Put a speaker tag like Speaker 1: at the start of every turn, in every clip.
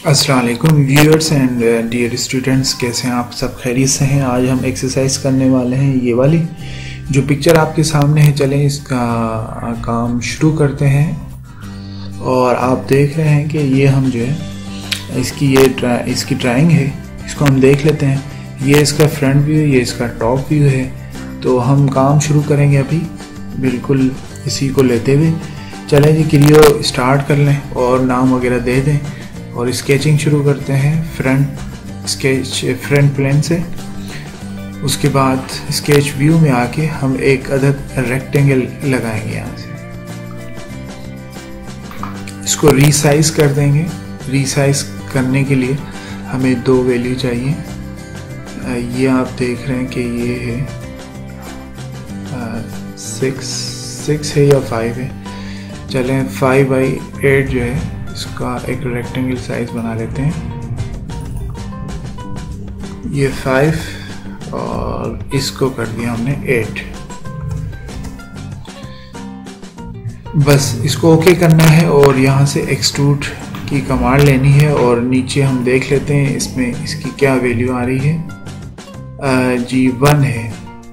Speaker 1: अस्सलाम वालेकुम viewers and dear students, कैसे हैं आप सब? खैरियत से हैं? आज हम एक्सरसाइज करने वाले हैं ये वाली जो पिक्चर आपके सामने है। चलें इसका काम शुरू करते हैं। और आप देख रहे हैं कि ये हम जो है इसकी ड्राइंग है, इसको हम देख लेते हैं। ये इसका फ्रंट व्यू है, ये इसका टॉप व्यू है। तो हम काम शुरू करेंगे अभी बिल्कुल इसी को लेते हुए। चलें जी, क्रियो स्टार्ट कर लें और नाम वगैरह दे दें और स्केचिंग शुरू करते हैं फ्रंट प्लेन से। उसके बाद स्केच व्यू में आके हम एक अदद रेक्टेंगल लगाएंगे यहाँ से। इसको रीसाइज कर देंगे। रीसाइज करने के लिए हमें दो वैल्यू चाहिए। ये आप देख रहे हैं कि ये है 6 है या 5 है। चलें 5/8 जो है इसका एक रेक्टेंगल साइज बना लेते हैं। ये 5 और इसको कर दिया हमने 8। बस इसको ओके करना है और यहाँ से एक्सट्रूड की कमांड लेनी है और नीचे हम देख लेते हैं इसमें इसकी क्या वैल्यू आ रही है। जी 1 है।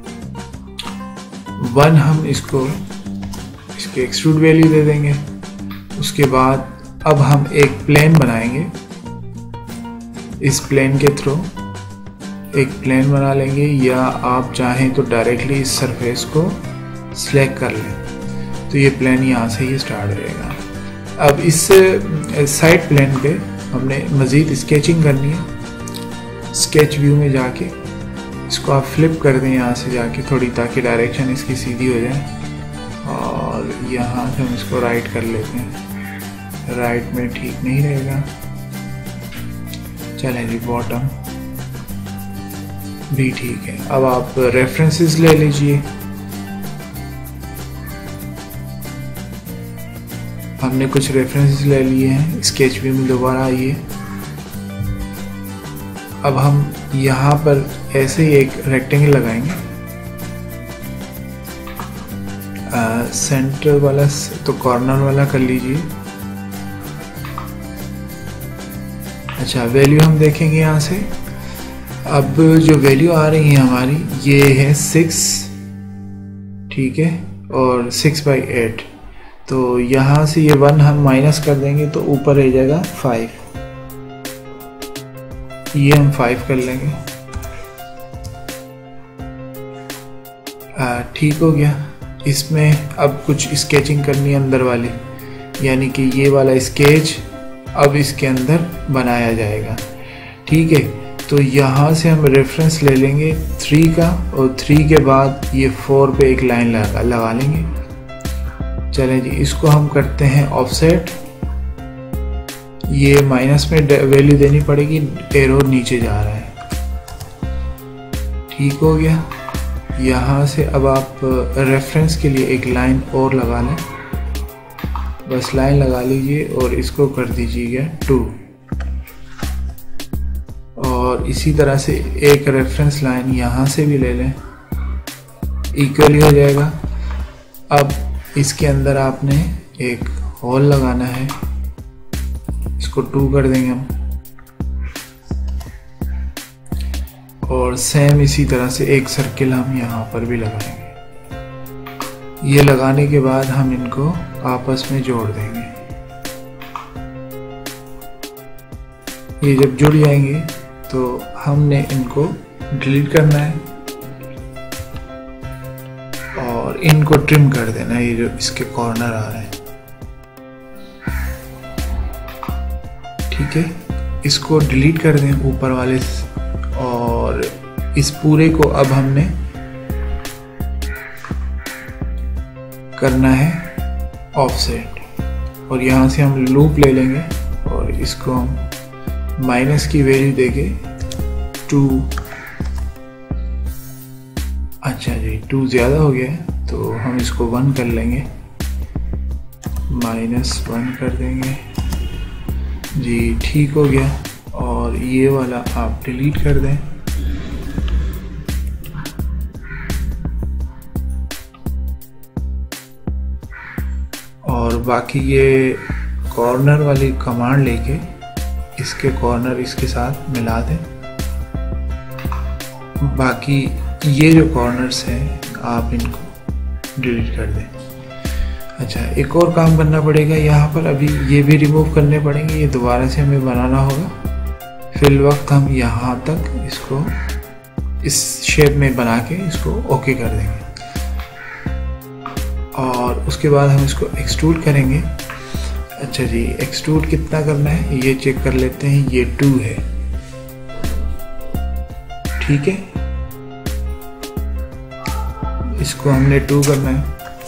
Speaker 1: 1 हम इसको इसके एक्सट्रूड वैल्यू दे देंगे। उसके बाद अब हम एक प्लेन बनाएंगे। इस प्लेन के थ्रू एक प्लेन बना लेंगे, या आप चाहें तो डायरेक्टली इस सरफेस को सिलेक्ट कर लें। तो ये प्लेन यहाँ से ही स्टार्ट रहेगा। अब इस साइड प्लेन पे हमने मज़ीद स्केचिंग करनी है। स्केच व्यू में जाके इसको आप फ्लिप कर दें यहाँ से जाके थोड़ी, ताकि डायरेक्शन इसकी सीधी हो जाए। और यहाँ से हम इसको राइट कर लेते हैं। राइट में ठीक नहीं रहेगा। चलें जी, बॉटम भी ठीक है। अब आप रेफरेंसेस ले लीजिए। हमने कुछ रेफरेंसेस ले लिए हैं। स्केच व्यू में दोबारा आइए। अब हम यहाँ पर ऐसे ही एक रेक्टेंगल लगाएंगे। सेंटर वाला तो कॉर्नर वाला कर लीजिए। अच्छा, वैल्यू हम देखेंगे यहाँ से। अब जो वैल्यू आ रही है हमारी ये है 6, ठीक है, और 6/8। तो यहाँ से ये 1 हम माइनस कर देंगे तो ऊपर रह जाएगा 5। ये हम 5 कर लेंगे। ठीक हो गया। इसमें अब कुछ स्केचिंग करनी है अंदर वाली, यानी कि ये वाला स्केच अब इसके अंदर बनाया जाएगा। ठीक है, तो यहाँ से हम रेफरेंस ले लेंगे 3 का, और 3 के बाद ये 4 पे एक लाइन लगा लेंगे। चलें जी, इसको हम करते हैं ऑफसेट। ये माइनस में वैल्यू देनी पड़ेगी, एरो नीचे जा रहा है। ठीक हो गया। यहाँ से अब आप रेफरेंस के लिए एक लाइन और लगा लें। बस लाइन लगा लीजिए और इसको कर दीजिएगा 2। और इसी तरह से एक रेफरेंस लाइन यहाँ से भी ले लें, इक्वली हो जाएगा। अब इसके अंदर आपने एक होल लगाना है। इसको 2 कर देंगे हम। और सेम इसी तरह से एक सर्किल हम यहाँ पर भी लगाएंगे। ये लगाने के बाद हम इनको आपस में जोड़ देंगे। ये जब जुड़ जाएंगे तो हमने इनको डिलीट करना है और इनको ट्रिम कर देना है, ये जो इसके कॉर्नर आ रहे हैं। ठीक है, इसको डिलीट कर दें ऊपर वाले। और इस पूरे को अब हमने करना है ऑफसेट। और यहाँ से हम लूप ले लेंगे और इसको हम माइनस की वैल्यू देंगे 2। अच्छा जी, 2 ज़्यादा हो गया है तो हम इसको 1 कर लेंगे। -1 कर देंगे जी। ठीक हो गया। और ये वाला आप डिलीट कर दें। और बाकी ये कॉर्नर वाली कमांड लेके इसके कॉर्नर इसके साथ मिला दें। बाकी ये जो कॉर्नर्स हैं आप इनको डिलीट कर दें। अच्छा, एक और काम करना पड़ेगा यहाँ पर, अभी ये भी रिमूव करने पड़ेंगे, ये दोबारा से हमें बनाना होगा। फिल वक्त हम यहाँ तक इसको इस शेप में बना के इसको ओके कर देंगे और उसके बाद हम इसको एक्सट्रूड करेंगे। अच्छा जी, एक्सट्रूड कितना करना है ये चेक कर लेते हैं। ये 2 है, ठीक है, इसको हमने 2 करना है।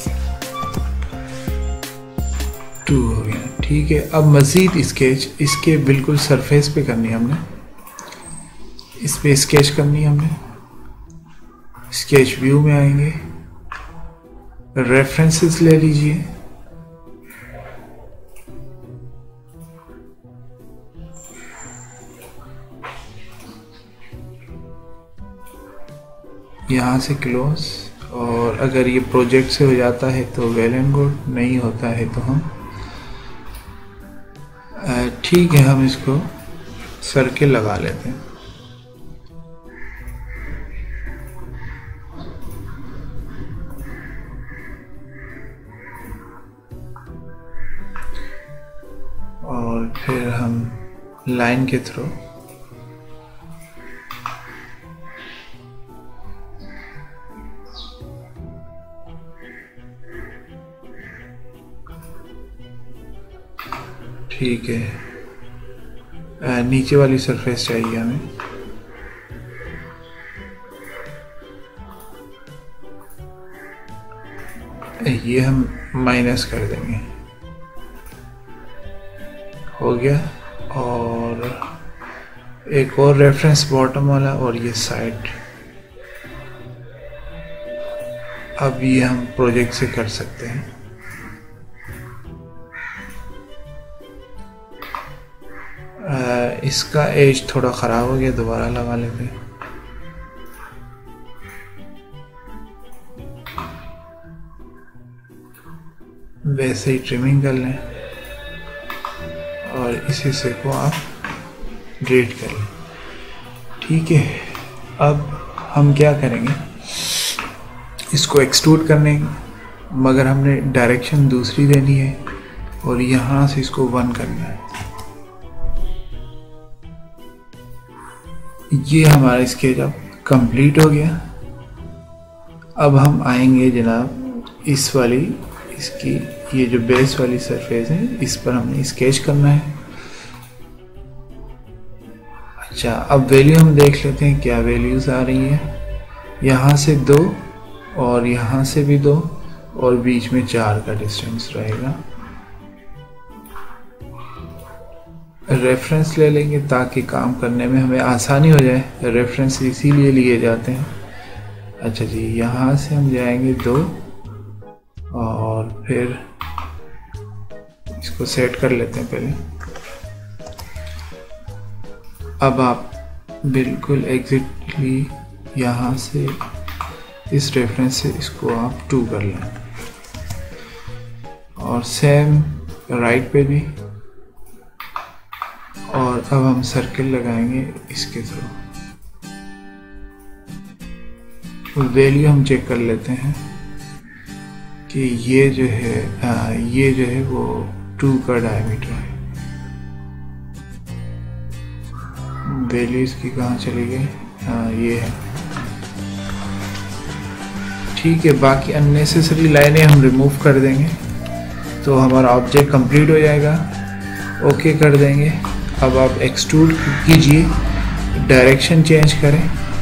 Speaker 1: 2 हो गया, ठीक है। अब मज़ीद स्केच इसके बिल्कुल सरफेस पे करनी है हमने, इस पे स्केच करनी है हमने। स्केच व्यू में आएंगे, रेफरेंसेस ले लीजिए, यहाँ से क्लोज, और अगर ये प्रोजेक्ट से हो जाता है तो वेल एंड गुड, नहीं होता है तो हम ठीक है, हम इसको सर्किल लगा लेते हैं। और फिर हम लाइन के थ्रू ठीक है, नीचे वाली सरफेस चाहिए हमें। ये हम माइनस कर देंगे, हो गया। और एक और रेफरेंस बॉटम वाला, और ये साइड। अब ये हम प्रोजेक्ट से कर सकते हैं। इसका एज थोड़ा ख़राब हो गया, दोबारा लगा लेते हैं। वैसे ही ट्रिमिंग कर लें और इस हिस्से को आप डिलीट कर लें, ठीक है। अब हम क्या करेंगे, इसको एक्सट्रूड करने, मगर हमने डायरेक्शन दूसरी देनी है और यहाँ से इसको 1 करना है। ये हमारा स्केच अब कंप्लीट हो गया। अब हम आएंगे जनाब इस वाली, इसकी ये जो बेस वाली सरफेस है, इस पर हमें स्केच करना है। अच्छा, अब वैल्यू हम देख लेते हैं क्या वैल्यूज आ रही है। यहाँ से 2 और यहाँ से भी 2 और बीच में 4 का डिस्टेंस रहेगा। रेफरेंस ले लेंगे ताकि काम करने में हमें आसानी हो जाए, रेफरेंस इसीलिए लिए जाते हैं। अच्छा जी, यहाँ से हम जाएंगे 2 और फिर इसको सेट कर लेते हैं पहले। अब आप बिल्कुल एग्जैक्टली यहाँ से इस रेफरेंस से इसको आप 2 कर लें और सेम राइट पे भी। और अब हम सर्किल लगाएंगे इसके थ्रू। वैल्यू हम चेक कर लेते हैं कि ये जो है वो 2 का डायमीटर है। वैल्यू इसकी कहाँ चली गई, हाँ ये है, ठीक है। बाकी अननेसेसरी लाइनें हम रिमूव कर देंगे तो हमारा ऑब्जेक्ट कंप्लीट हो जाएगा। ओके कर देंगे। अब आप एक्सट्रूड कीजिए, डायरेक्शन चेंज करें,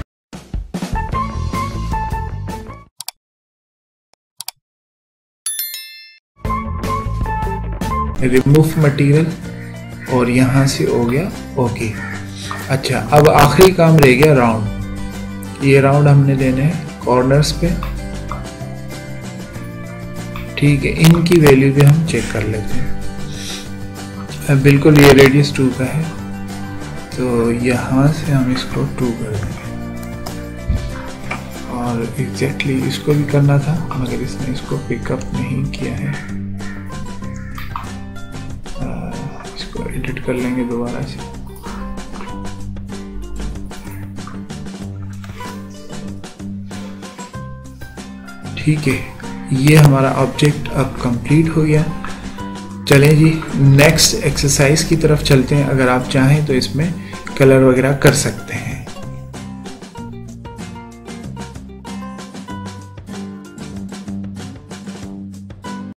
Speaker 1: रिमूव मटेरियल, और यहाँ से हो गया ओके। अच्छा, अब आखिरी काम रह गया राउंड। ये राउंड हमने लेने हैं कॉर्नर्स पे, ठीक है। इनकी वैल्यू भी हम चेक कर लेते हैं। बिल्कुल ये रेडियस 2 का है तो यहाँ से हम इसको 2 कर देंगे। और एग्जैक्टली इसको भी करना था मगर इसने इसको पिकअप नहीं किया है। इसको एडिट कर लेंगे दोबारा से। ठीक है, ये हमारा ऑब्जेक्ट अब कंप्लीट हो गया। चलें जी नेक्स्ट एक्सरसाइज की तरफ चलते हैं। अगर आप चाहें तो इसमें कलर वगैरह कर सकते हैं।